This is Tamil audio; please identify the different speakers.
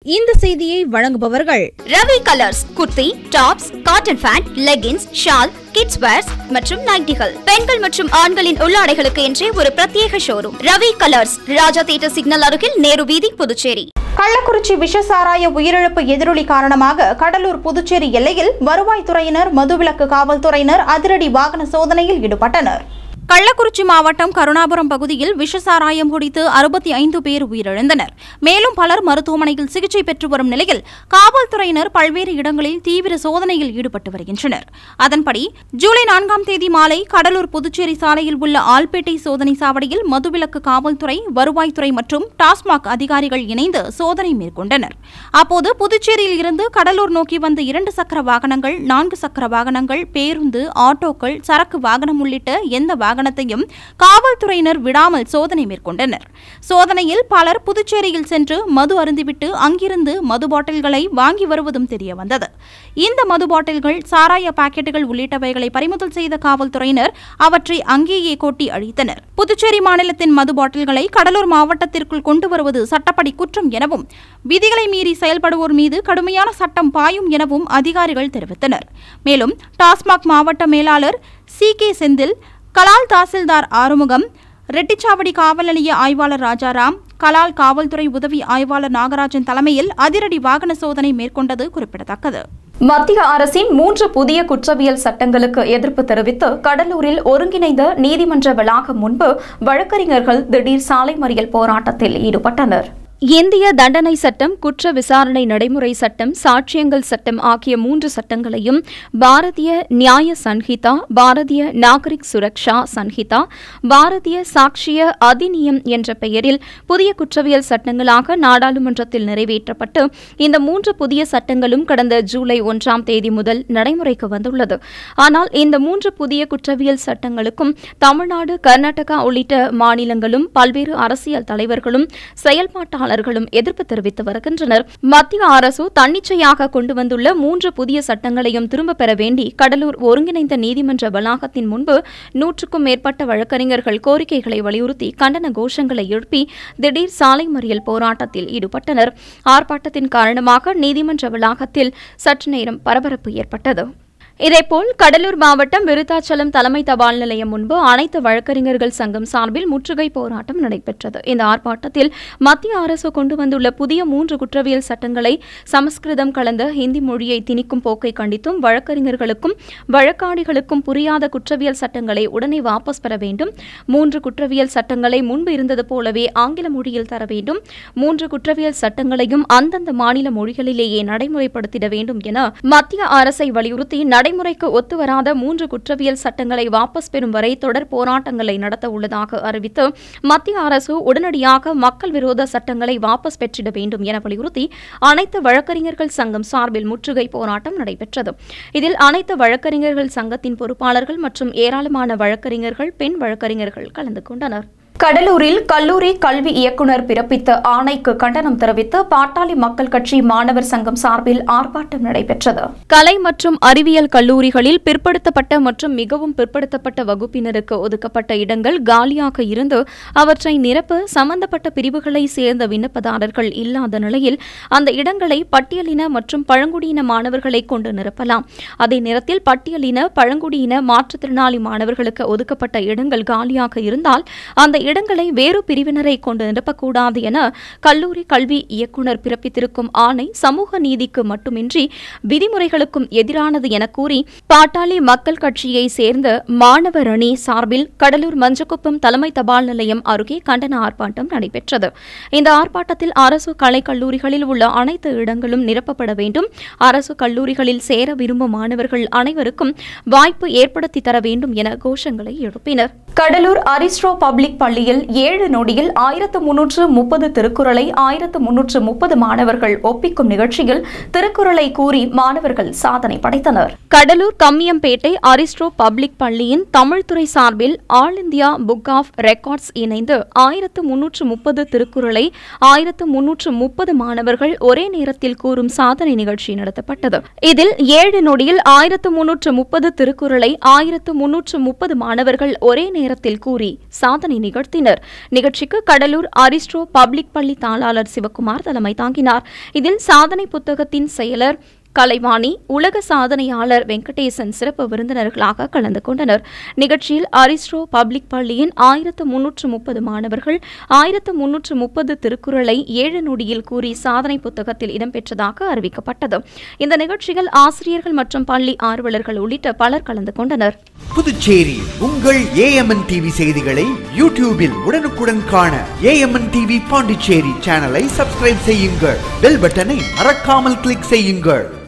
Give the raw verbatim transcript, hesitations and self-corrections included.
Speaker 1: இந்த செய்தியை வழங்குபவர்கள்
Speaker 2: Ravi colours. Kurti, tops, cotton pant, leggings, shawl, kids wears மற்றும் நைட்டிகள், பெண்கள் மற்றும் ஆண்களின் உள்ளாடைகளுக்கு என்றே ஒரு பிரத்யேக showroom. Ravi colours, Raja theatre signal அருகில், நேரு வீதி, புதுச்சேரி.
Speaker 3: கள்ளக்குறிச்சி விஷசாராய உயிரிழப்பு எதிரொலி காரணமாக கடலூர் புதுச்சேரி எல்லையில் வருவாய்த்துறையினர், மதுவிலக்கு காவல்துறையினர் அதிரடி வாகன சோதனையில் ஈடுபட்டனர். கள்ளக்குறிச்சி மாவட்டம் கருணாபுரம் பகுதியில் விஷசாராயம் குடித்து அறுபத்தி ஐந்து பேர் உயிரிழந்தனர். மேலும் பலர் மருத்துவமனையில் சிகிச்சை பெற்று வரும் நிலையில் காவல்துறையினர் பல்வேறு இடங்களில் தீவிர சோதனையில் ஈடுபட்டு வருகின்றனர். அதன்படி ஜூலை நான்காம் தேதி மாலை கடலூர் புதுச்சேரி சாலையில் உள்ள ஆல்பேட்டை சோதனை சாவடியில் மதுவிலக்கு காவல்துறை, வருவாய்த்துறை மற்றும் டாஸ்மாக் அதிகாரிகள் இணைந்து சோதனை மேற்கொண்டனர். அப்போது புதுச்சேரியில் இருந்து கடலூர் நோக்கி வந்த இரண்டு சக்கர வாகனங்கள், நான்கு சக்கர வாகனங்கள், பேருந்து, ஆட்டோக்கள், சரக்கு வாகனம் உள்ளிட்ட எந்த வாகனத்தையும் காவல்துறையினர் விடாமல் சோதனை மேற்கொண்டனர். சோதனையில் பலர் புதுச்சேரியில் சென்று மது அருந்திவிட்டு அங்கிருந்து மது பாட்டில்களை வாங்கி வருவதும் தெரியவந்தது. இந்த மது பாட்டில்கள், சாராய பாக்கெட்டுகள் உள்ளிட்டவைகளை பறிமுதல் செய்த காவல்துறையினர் அவற்றை அங்கேயே கொட்டி அழித்தனர். புதுச்சேரி மாநிலத்தின் மது பாட்டில்களை கடலூர் மாவட்டத்திற்குள் கொண்டு வருவது சட்டப்படி குற்றம் எனவும், விதிகளை மீறி செயல்படுவோர் மீது கடுமையான சட்டம் பாயும் எனவும் அதிகாரிகள் தெரிவித்தனர். மேலும் டாஸ்மாக் மாவட்ட மேலாளர் சி கே செந்தில், கலால் தாசில்தார் ஆறுமுகம், ரெட்டிச்சாவடி காவல் நிலைய ஆய்வாளர் ராஜாராம், கலால் காவல்துறை உதவி ஆய்வாளர் நாகராஜன் தலைமையில் அதிரடி வாகன சோதனை மேற்கொண்டது குறிப்பிடத்தக்கது.
Speaker 4: மத்திய அரசின் மூன்று புதிய குற்றவியல் சட்டங்களுக்கு எதிர்ப்பு தெரிவித்து கடலூரில் ஒருங்கிணைந்த நீதிமன்ற வளாகம் முன்பு வழக்கறிஞர்கள் திடீர் சாலை மறியல் போராட்டத்தில் ஈடுபட்டனர்.
Speaker 5: இந்திய தண்டனை சட்டம், குற்ற விசாரணை நடைமுறை சட்டம், சாட்சியங்கள் சட்டம் ஆகிய மூன்று சட்டங்களையும் பாரதிய நியாய சன்ஹிதா, பாரதிய நாகரிக் சுரக்ஷா சன்ஹிதா, பாரதிய சாட்சிய அதிநியம் என்ற பெயரில் புதிய குற்றவியல் சட்டங்களாக நாடாளுமன்றத்தில் நிறைவேற்றப்பட்டு இந்த மூன்று புதிய சட்டங்களும் கடந்த ஜூலை ஒன்றாம் தேதி முதல் நடைமுறைக்கு வந்துள்ளது. ஆனால் இந்த மூன்று புதிய குற்றவியல் சட்டங்களுக்கும் தமிழ்நாடு, கர்நாடகா உள்ளிட்ட மாநிலங்களும் பல்வேறு அரசியல் தலைவர்களும் செயல்பாட்டாளர்களும் எதிர்ப்பு தெரிவித்து வருகின்றனர். மத்திய அரசு தன்னிச்சையாக கொண்டு வந்துள்ள மூன்று புதிய சட்டங்களையும் திரும்பப் பெற வேண்டி கடலூர் ஒருங்கிணைந்த நீதிமன்ற வளாகத்தின் முன்பு நூற்றுக்கும் மேற்பட்ட வழக்கறிஞர்கள் கோரிக்கைகளை வலியுறுத்தி கண்டன கோஷங்களை எழுப்பி திடீர் சாலை மறியல் போராட்டத்தில் ஈடுபட்டனர். ஆர்ப்பாட்டத்தின் காரணமாக நீதிமன்ற வளாகத்தில் சற்று நேரம் பரபரப்பு ஏற்பட்டது. இதேபோல் கடலூர் மாவட்டம் விருத்தாச்சலம் தலைமை தபால் நிலையம் முன்பு அனைத்து வழக்கறிஞர்கள் சங்கம் சார்பில் முற்றுகை போராட்டம் நடைபெற்றது. இந்த ஆர்ப்பாட்டத்தில் மத்திய அரசு கொண்டு வந்துள்ள புதிய மூன்று குற்றவியல் சட்டங்களை சமஸ்கிருதம் கலந்த ஹிந்தி மொழியை திணிக்கும் போக்கை கண்டித்தும், வழக்கறிஞர்களுக்கும் வழக்காடிகளுக்கும் புரியாத குற்றவியல் சட்டங்களை உடனே வாபஸ் பெற வேண்டும், மூன்று குற்றவியல் சட்டங்களை முன்பு இருந்தது போலவே ஆங்கில மொழியில் தர வேண்டும், மூன்று குற்றவியல் சட்டங்களையும் அந்தந்த மாநில மொழிகளிலேயே நடைமுறைப்படுத்திட வேண்டும் என மத்திய அரசை வலியுறுத்தி நடைமுறைக்கு ஒத்துவராத மூன்று குற்றவியல் சட்டங்களை வாபஸ் பெறும் வரை தொடர் போராட்டங்களை நடத்த உள்ளதாக அறிவித்து மத்திய அரசு உடனடியாக மக்கள் விரோத சட்டங்களை வாபஸ் பெற்றிட வேண்டும் என வலியுறுத்தி அனைத்து வழக்கறிஞர்கள் சங்கம் சார்பில் முற்றுகை போராட்டம் நடைபெற்றது. இதில் அனைத்து வழக்கறிஞர்கள் சங்கத்தின் பொறுப்பாளர்கள் மற்றும் ஏராளமான வழக்கறிஞர்கள், பெண் வழக்கறிஞர்கள் கலந்து கொண்டனர்.
Speaker 4: கடலூரில் கல்லூரி கல்வி இயக்குநர் பிறப்பித்த ஆணைக்கு கண்டனம் தெரிவித்து பாட்டாளி மக்கள் கட்சி மாணவர் சங்கம் சார்பில் ஆர்ப்பாட்டம் நடைபெற்றது.
Speaker 5: கலை மற்றும் அறிவியல் கல்லூரிகளில் பிற்படுத்தப்பட்ட மற்றும் மிகவும் பிற்படுத்தப்பட்ட வகுப்பினருக்கு ஒதுக்கப்பட்ட இடங்கள் காலியாக இருந்து அவற்றை நிரப்ப சம்பந்தப்பட்ட பிரிவுகளை சேர்ந்த விண்ணப்பதாரர்கள் இல்லாத நிலையில் அந்த இடங்களை பட்டியலின மற்றும் பழங்குடியின மாணவர்களை கொண்டு நிரப்பலாம். அதே நேரத்தில் பட்டியலின, பழங்குடியின, மாற்றுத்திறனாளி மாணவர்களுக்கு ஒதுக்கப்பட்ட இடங்கள் காலியாக இருந்தால் அந்த இடங்களை வேறு பிரிவினரை கொண்டு நிரப்பக்கூடாது என கல்லூரி கல்வி இயக்குநர் பிறப்பித்திருக்கும் ஆணை சமூக நீதிக்கு மட்டுமின்றி விதிமுறைகளுக்கும் எதிரானது என கூறி பாட்டாளி மக்கள் கட்சியை சேர்ந்த மாணவர் அணி சார்பில் கடலூர் மஞ்சக்குப்பம் தலைமை தபால் நிலையம் அருகே கண்டன ஆர்ப்பாட்டம் நடைபெற்றது. இந்த ஆர்ப்பாட்டத்தில் அரசு கலை கல்லூரிகளில் உள்ள அனைத்து இடங்களும் நிரப்பப்பட வேண்டும், அரசு கல்லூரிகளில் சேர விரும்பும் மாணவர்கள் அனைவருக்கும் வாய்ப்பு ஏற்படுத்தி தர வேண்டும் என கோஷங்களை எழுப்பினர்.
Speaker 4: கடலூர் அரிஸ்ட்ரோ பப்ளிக் பள்ளியில் ஏழு நொடியில் ஆயிரத்து முன்னூற்று முப்பது திருக்குறளை ஆயிரத்து முன்னூற்று முப்பது மாணவர்கள் ஒப்பிக்கும் நிகழ்ச்சியில் திருக்குறளை கூறி மாணவர்கள் சாதனை படைத்தனர்.
Speaker 5: கடலூர் கம்மியம்பேட்டை அரிஸ்ட்ரோ பப்ளிக் பள்ளியின் தமிழ்துறை சார்பில் all India book of records இணைந்து ஆயிரத்து முன்னூற்று முப்பது திருக்குறளை ஆயிரத்து முன்னூற்று முப்பது மாணவர்கள் ஒரே நேரத்தில் கூறும் சாதனை நிகழ்ச்சி நடத்தப்பட்டது. இதில் ஏழு நொடியில் ஆயிரத்து முன்னூற்று முப்பது திருக்குறளை ஆயிரத்து முன்னூற்று முப்பது மாணவர்கள் ஒரே நேரத்தில் நேரத்தில் கூறி சாதனை நிகழ்த்தினர். நிகழ்ச்சிக்கு கடலூர் அரிஸ்ட்ரோ பப்ளிக் பள்ளி தாளாளர் சிவக்குமார் தலைமை தாங்கினார். இதில் சாதனை புத்தகத்தின் செயலர் கலைவாணி, உலக சாதனையாளர் வெங்கடேசன் சிறப்பு விருந்தினர்களாக கலந்து கொண்டனர். நிகழ்ச்சியில் அரிஸ்ட்ரோ பப்ளிக் பள்ளியின் ஆயிரத்து முன்னூற்று முப்பது மாணவர்கள் ஆயிரத்து முன்னூற்று முப்பது திருக்குறளை ஏழு நொடியில் கூறி சாதனை புத்தகத்தில் இடம்பெற்றதாக அறிவிக்கப்பட்டது. இந்த நிகழ்ச்சியில் ஆசிரியர்கள் மற்றும் பள்ளி ஆர்வலர்கள் உள்ளிட்ட பலர் கலந்து கொண்டனர்.
Speaker 6: புதுச்சேரி உங்கள் ஏஎம்என் டிவி செய்திகளை யூடியூபில் உடனுக்குடன் காண ஏஎம்என் டிவி பாண்டிச்சேரி சேனலை சப்ஸ்கிரைப் செய்யுங்கள். பெல் பட்டனை மறக்காமல் கிளிக் செய்யுங்கள்.